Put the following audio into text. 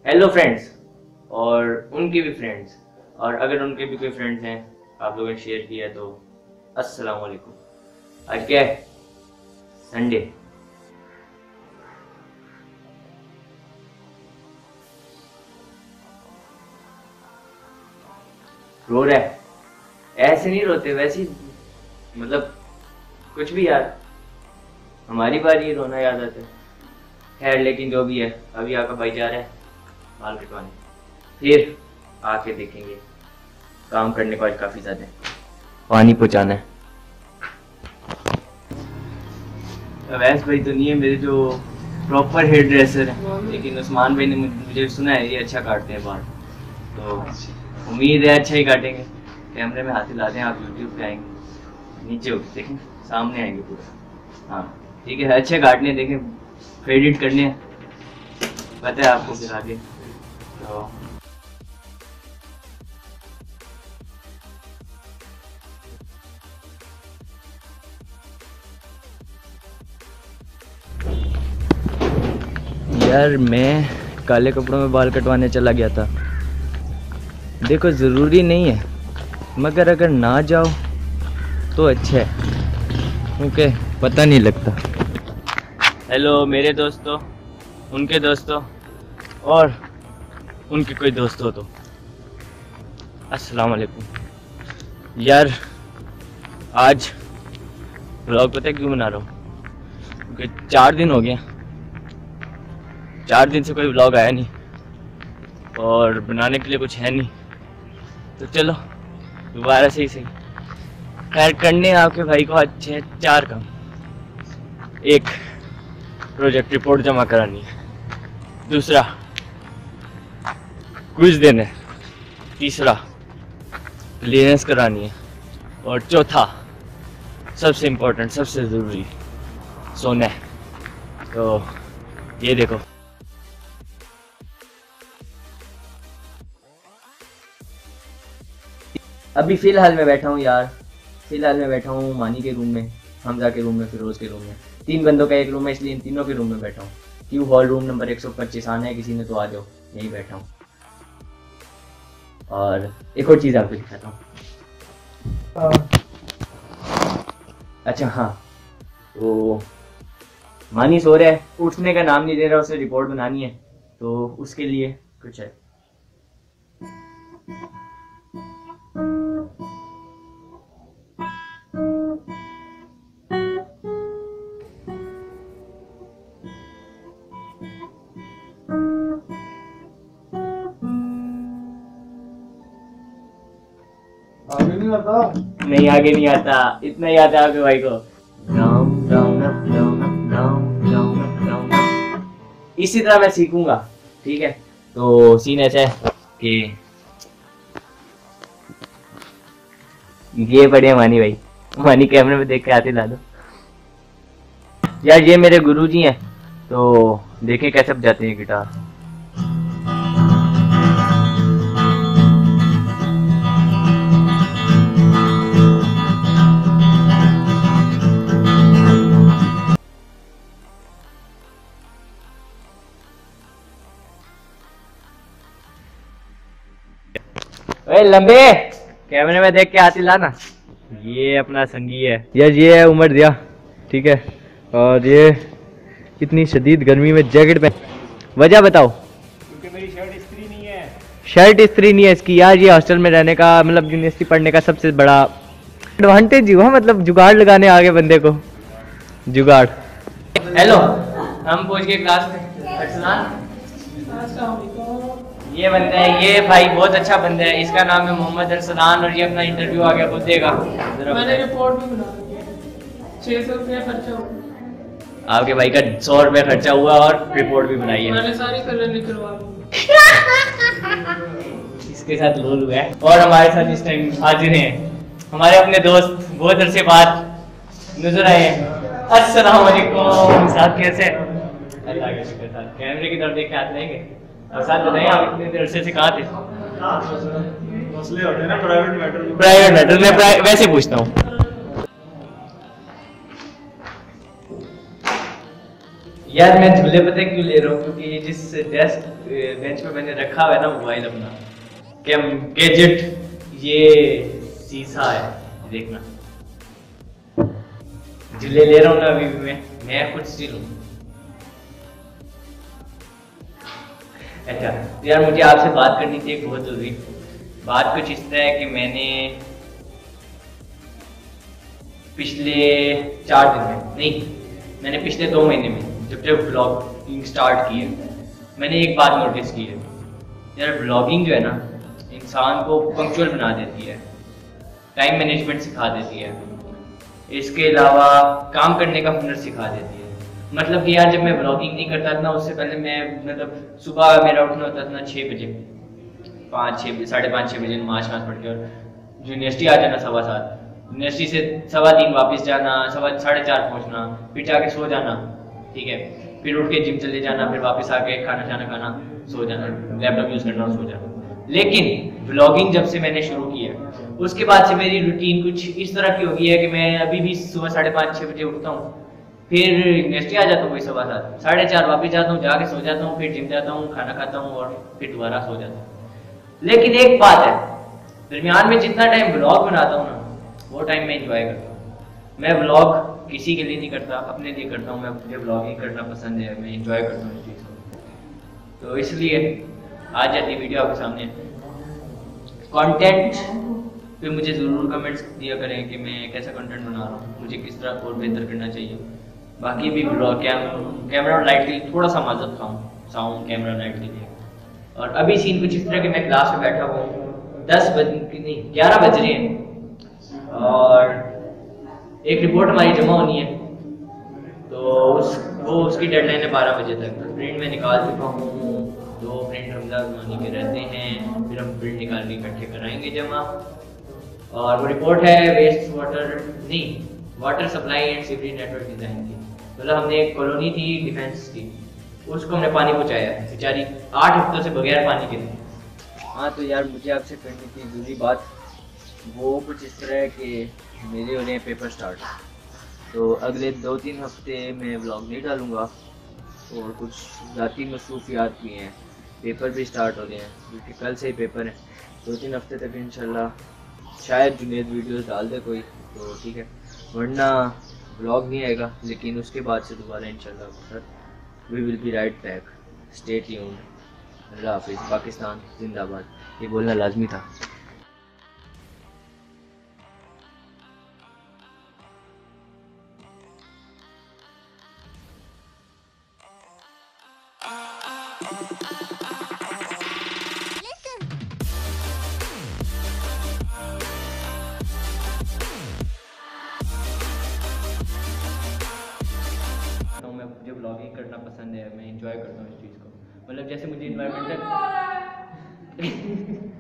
Hello friends और उनके भी फ्रेंड्स, और अगर उनके भी कोई फ्रेंड्स हैं आप लोगों ने शेयर किया तो अस्सलाम वालेकुम। आज क्या है? संडे। रो रहा है? ऐसे नहीं रोते, वैसे ही मतलब कुछ भी यार, हमारी बारी रोना याद आता है। खैर लेकिन जो भी है, अभी आपका भाई जा रहा है बाल कटवाने, फिर आके देखेंगे। काम करने को आज काफी ज्यादा है, पानी पहुंचाना है। अवैस भाई तो नहीं है मेरे जो प्रॉपर हेयर ड्रेसर है, लेकिन उस्मान भाई ने मुझे सुना है ये अच्छा काटते हैं बाल, तो उम्मीद है अच्छा ही काटेंगे। कैमरे में हाथ हिलाते हैं, आप यूट्यूब पे आएंगे, नीचे हो देखें, सामने आएंगे पूरा। हाँ ठीक है, अच्छे काटने, देखें फेडिट करने हैं, पता है आपको फिर आगे। तो यार मैं काले कपड़ों में बाल कटवाने चला गया था। देखो ज़रूरी नहीं है, मगर अगर ना जाओ तो अच्छा है, क्योंकि पता नहीं लगता। हेलो मेरे दोस्तों, उनके दोस्तों और उनके कोई दोस्त हो तो अस्सलाम वालेकुम। यार आज व्लॉग पता है क्यों बना रहा हूँ? क्योंकि 4 दिन हो गया, 4 दिन से कोई व्लॉग आया नहीं और बनाने के लिए कुछ है नहीं, तो चलो दोबारा से ही सही। खैर करने आपके भाई को अच्छे 4 काम। एक, प्रोजेक्ट रिपोर्ट जमा करानी है। दूसरा, क्विज देना है। तीसरा, क्लीयरेंस करानी है। और चौथा, सबसे इम्पोर्टेंट, सबसे ज़रूरी, सोना है। तो ये देखो, अभी फिलहाल मैं बैठा हूँ यार, फिलहाल मैं बैठा हूँ मानी के रूम में, हमजा के रूम में, फिरोज के रूम में। 3 बंदों का एक रूम है, इसलिए इन तीनों के रूम में बैठा हूँ। क्यू हॉल रूम नंबर 125 आना है किसी ने तो आ जाओ, यहीं बैठा हूँ। और एक और चीज़ आपको दिखाता हूँ। अच्छा हाँ, तो मानी सो रहा है, उठने का नाम नहीं दे रहा, उसे रिपोर्ट बनानी है, तो उसके लिए कुछ है। आगे नहीं आता? नहीं आगे नहीं आता, इतना ही आता है आपके भाई को। इसी तरह मैं सीखूंगा, ठीक है? तो सीन ऐसा है कि ये बढ़िया मानी भाई, मानी कैमरे में देख के आते ला दो यार। ये मेरे गुरुजी हैं, तो देखें कैसे बजाते हैं गिटार। ओए लंबे, कैमरे में देख के आती लाना। ये अपना संगी है यार, ये है उमर दिया, ठीक है? और ये इतनी शदीद गर्मी में जैकेट पहन, वजह बताओ? क्योंकि मेरी शर्ट इस्त्री नहीं है। शर्ट इस्त्री नहीं है इसकी यार। ये हॉस्टल में रहने का, मतलब यूनिवर्सिटी पढ़ने का सबसे बड़ा एडवांटेज हुआ, मतलब जुगाड़ लगाने आगे बंदे को, जुगाड़। हेलो, हम पहुंच गए क्लास में। अरसलान, ये बंदा है, ये भाई बहुत अच्छा बंदा है, इसका नाम है मोहम्मद अरसलान, और ये अपना इंटरव्यू आ गया खुद देगा। मैंने रिपोर्ट भी बना दी है, 600 रुपया खर्चा हुआ। आपके भाई का 100 रुपया खर्चा हुआ और रिपोर्ट भी बनाई है। मैंने सारी कलर निकलवा दी। इसके साथ लोल हुआ है। और हमारे साथ इस टाइम हाजिर हैं हमारे अपने दोस्त, बहुत अरसे बाद नजर आए हैं। अस्सलाम वालेकुम साहब, कैसे? अल्लाह के शुक्र साहब। कैमरे की तरफ देख के हाथ रहेंगे और साथ बताइए आप इतने देर से कहाँ थे? मसले होते हैं ना प्राइवेट मैटर में। प्राइवेट मैटर में वैसे पूछता हूँ। यार मैं झूले पता है क्यों ले रहा हूँ, क्योंकि ये जिस डेस्क बेंच पे मैंने रखा हुआ है ना मोबाइल अपना कैम गैजेट, ये शीशा है, देखना झूले ले रहा हूँ ना अभी भी मैं खुद स्टिल हूँ। अच्छा तो यार मुझे आपसे बात करनी थी एक बहुत जरूरी बात। कुछ इस तरह है कि मैंने पिछले 4 दिन में नहीं, मैंने पिछले 2 महीने में जब ब्लॉगिंग स्टार्ट की है, मैंने एक बात नोटिस की है यार, ब्लॉगिंग जो है ना इंसान को पंक्चुअल बना देती है, टाइम मैनेजमेंट सिखा देती है, इसके अलावा काम करने का हुनर सिखा देती है। मतलब कि यार जब मैं ब्लॉगिंग नहीं करता था ना, उससे पहले मैं मतलब सुबह मेरा उठना होता था ना 6 बजे, 5-6 बजे नमाज पढ़ के, और यूनिवर्सिटी आ जाना 7:15, यूनिवर्सिटी से 3:15 वापस जाना, 4:30 पहुंचना, फिर जाके सो जाना, ठीक है, फिर उठ के जिम चले जाना, फिर वापस आके खाना खाना, सो जाना, लैपटॉप यूज करना और सो जाना। लेकिन ब्लॉगिंग जब से मैंने शुरू की है उसके बाद से मेरी रूटीन कुछ इस तरह की हो गई है कि मैं अभी भी सुबह 5:30-6 बजे उठता हूँ, फिर यूनिवर्सिटी आ जाता हूँ, कोई 7:15, 4:30 वापस जाता हूँ, जाके सो जाता हूँ, फिर जिम जाता हूँ, खाना खाता हूँ और फिर दोबारा सो जाता हूँ। लेकिन एक बात है, दरमियान में जितना टाइम ब्लॉग बनाता हूँ ना वो टाइम मैं इंजॉय करता हूँ। मैं ब्लॉग किसी के लिए नहीं करता, अपने लिए करता हूँ। मुझे ब्लॉगिंग करना पसंद है, मैं इंजॉय करता हूँ इस चीज़ को, तो इसलिए आज जाती वीडियो आपके सामने। कंटेंट पे मुझे ज़रूर कमेंट्स दिया करें कि मैं कैसा कंटेंट बना रहा हूँ, मुझे किस तरह और बेहतर करना चाहिए। बाकी भी ब्लॉग कैमरा और लाइट के लिए थोड़ा सा माजत खाऊँ, साउंड कैमरा लाइट के लिए। और अभी सीन कुछ इस तरह कि मैं क्लास में बैठा हुआ हूँ, 11 बज रहे हैं और एक रिपोर्ट हमारी जमा होनी है, तो उसकी डेडलाइन है 12 बजे तक। प्रिंट में निकाल चुका हूँ, 2 प्रिंट हमजा जमानी के रहते हैं, फिर हम प्रिंट निकाल के इकट्ठे कराएंगे जमा। और वो रिपोर्ट है water supply and sewerage network design की। मतलब हमने एक कॉलोनी थी डिफेंस की, उसको हमने पानी पहुँचाया, बेचारी 8 हफ्तों से बगैर पानी के थे। हाँ तो यार मुझे आपसे करनी थी जरूरी बात, वो कुछ इस तरह है कि मेरे हो रहे हैं पेपर स्टार्ट, तो अगले 2-3 हफ्ते मैं व्लॉग नहीं डालूँगा, और कुछ ज़ाती मसरूफियात भी हैं, पेपर भी स्टार्ट हो रहे हैं क्योंकि कल से ही पेपर है। 2-3 हफ्ते तक इंशाल्लाह शायद जुनेद वीडियोस डाल दे कोई, तो ठीक है, वरना व्लॉग नहीं आएगा। लेकिन उसके बाद से दोबारा इंशाल्लाह we will be right back, stay tuned. Allah हाफिज़, पाकिस्तान जिंदाबाद, ये बोलना लाजमी था। मुझे ब्लॉगिंग करना पसंद है, मैं इंजॉय करता हूँ इस चीज़ को। मतलब जैसे मुझे इन्वायरमेंटल